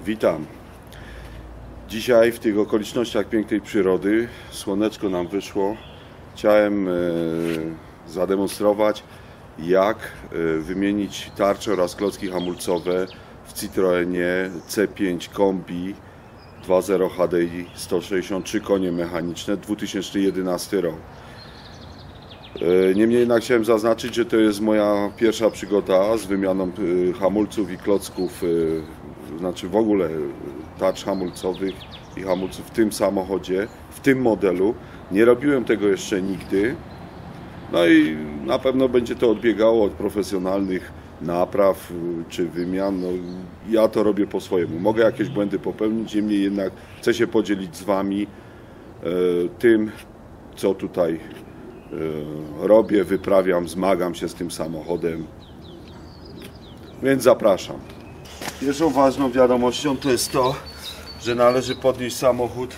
Witam. Dzisiaj w tych okolicznościach pięknej przyrody, słoneczko nam wyszło, chciałem zademonstrować, jak wymienić tarcze oraz klocki hamulcowe w Citroenie C5 Kombi 2.0 HDI 163 konie mechaniczne 2011 rok. Niemniej jednak chciałem zaznaczyć, że to jest moja pierwsza przygoda z wymianą hamulców i klocków, znaczy w ogóle tarcz hamulcowych i hamulców w tym samochodzie, w tym modelu. Nie robiłem tego jeszcze nigdy. No i na pewno będzie to odbiegało od profesjonalnych napraw czy wymian. No, ja to robię po swojemu. Mogę jakieś błędy popełnić, niemniej jednak chcę się podzielić z Wami tym, co tutaj robię, wyprawiam, zmagam się z tym samochodem, więc zapraszam. Pierwszą ważną wiadomością to jest to, że należy podnieść samochód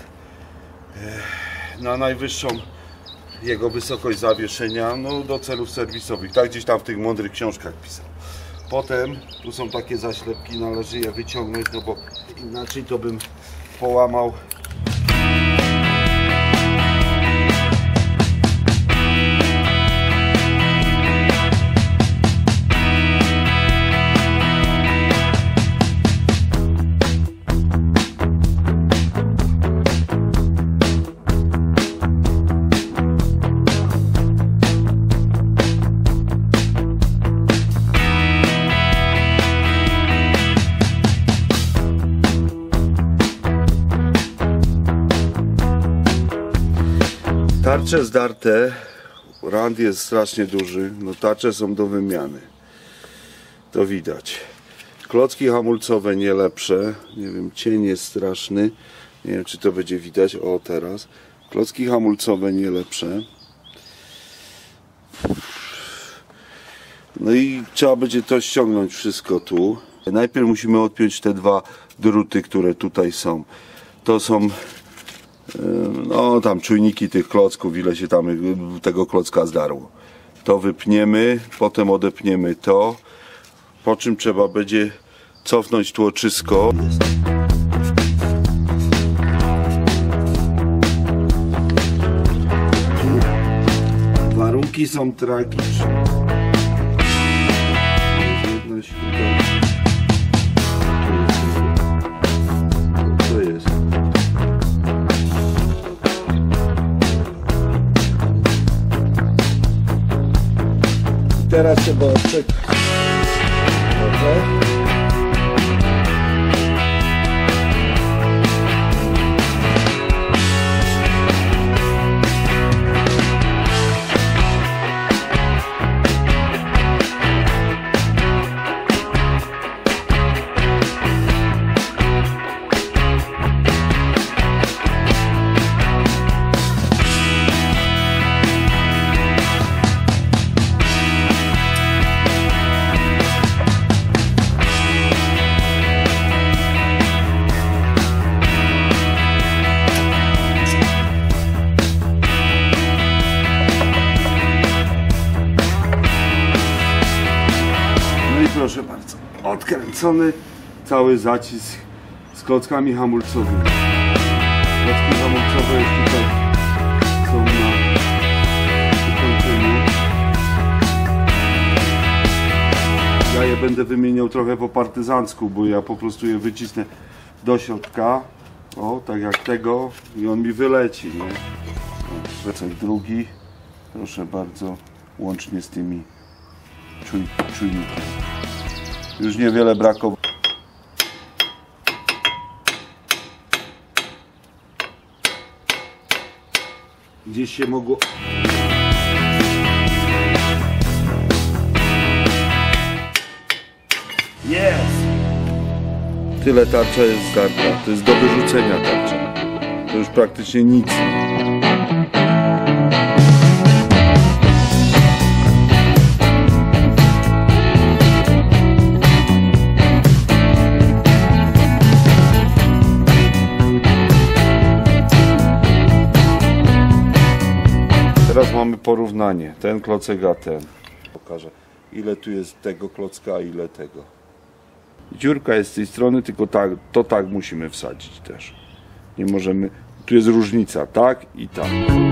na najwyższą jego wysokość zawieszenia, no, do celów serwisowych, tak gdzieś tam w tych mądrych książkach pisał. Potem tu są takie zaślepki, należy je wyciągnąć, no bo inaczej to bym połamał tarcze zdarte, rand jest strasznie duży, no tarcze są do wymiany, to widać. Klocki hamulcowe nie lepsze, nie wiem, cień jest straszny, nie wiem czy to będzie widać, o teraz. Klocki hamulcowe nie lepsze. No i trzeba będzie to ściągnąć wszystko tu. Najpierw musimy odpiąć te dwa druty, które tutaj są. To są no tam czujniki tych klocków, ile się tam tego klocka zdarło. To wypniemy, potem odepniemy to, po czym trzeba będzie cofnąć tłoczysko. Warunki są tragiczne. To jest. Teraz trzeba odczekać. Proszę bardzo, odkręcony cały zacisk z klockami hamulcowymi. Klocki hamulcowe już tutaj są na wykończeniu. Ja je będę wymieniał trochę po partyzancku, bo ja po prostu je wycisnę do środka, o, tak jak tego, i on mi wyleci, nie? Plecak drugi, proszę bardzo, łącznie z tymi czujnikami. Już niewiele brakowało. Gdzieś się mogło... Jest! Tyle tarcza jest zdarta. To jest do wyrzucenia tarcza. To już praktycznie nic. Teraz mamy porównanie, ten klocek a ten. Pokażę, ile tu jest tego klocka, a ile tego. Dziurka jest z tej strony, tylko tak musimy wsadzić też. Nie możemy, tu jest różnica, tak i tak.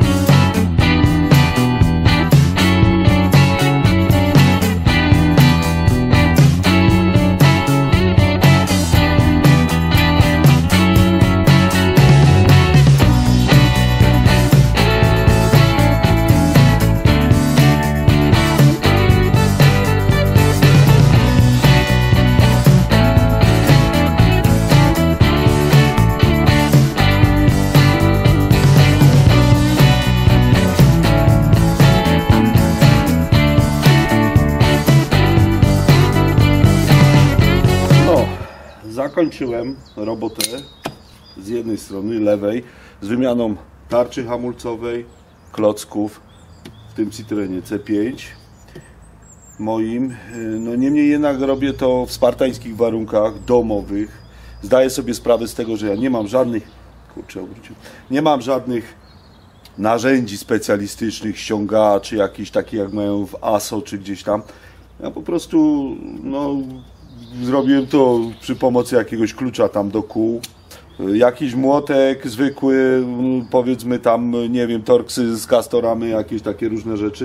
Zakończyłem robotę z jednej strony, lewej, z wymianą tarczy hamulcowej, klocków, w tym Citroenie C5 moim. No niemniej jednak robię to w spartańskich warunkach domowych. Zdaję sobie sprawę z tego, że ja nie mam żadnych, nie mam żadnych narzędzi specjalistycznych, ściągaczy jakichś takich jak mają w ASO czy gdzieś tam. Ja po prostu zrobiłem to przy pomocy jakiegoś klucza tam do kół. Jakiś młotek zwykły, powiedzmy tam, nie wiem, torksy z kastorami, jakieś takie różne rzeczy.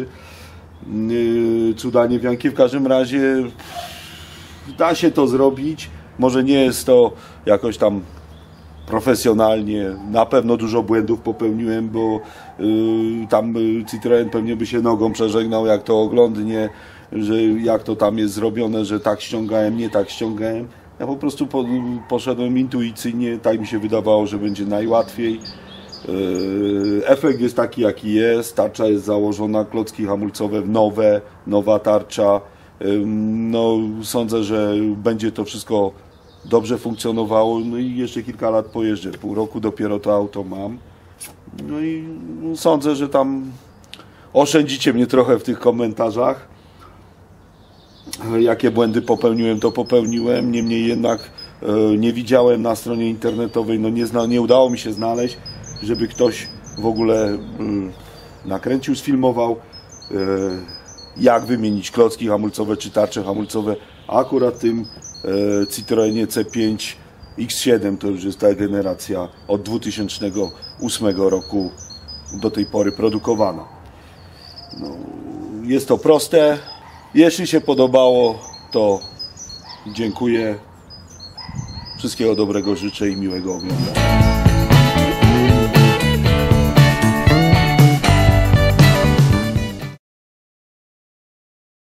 Cuda niewianki. W każdym razie da się to zrobić. Może nie jest to jakoś tam profesjonalnie. Na pewno dużo błędów popełniłem, bo tam Citroen pewnie by się nogą przeżegnał, jak to oglądnie, że jak to tam jest zrobione, że tak ściągałem, nie tak ściągałem. Ja po prostu poszedłem intuicyjnie, tak mi się wydawało, że będzie najłatwiej. Efekt jest taki, jaki jest. Tarcza jest założona, klocki hamulcowe nowa tarcza. No, sądzę, że będzie to wszystko dobrze funkcjonowało. No i jeszcze kilka lat pojeżdżę. Pół roku dopiero to auto mam. No i sądzę, że tam oszczędzicie mnie trochę w tych komentarzach. Jakie błędy popełniłem, to popełniłem. Niemniej jednak nie widziałem na stronie internetowej, nie udało mi się znaleźć, żeby ktoś w ogóle nakręcił, sfilmował, jak wymienić klocki hamulcowe czy tarcze hamulcowe. Akurat tym Citroenie C5 X7 to już jest ta generacja od 2008 roku do tej pory produkowana. No, jest to proste. Jeśli się podobało, to dziękuję. Wszystkiego dobrego życzę i miłego oglądania.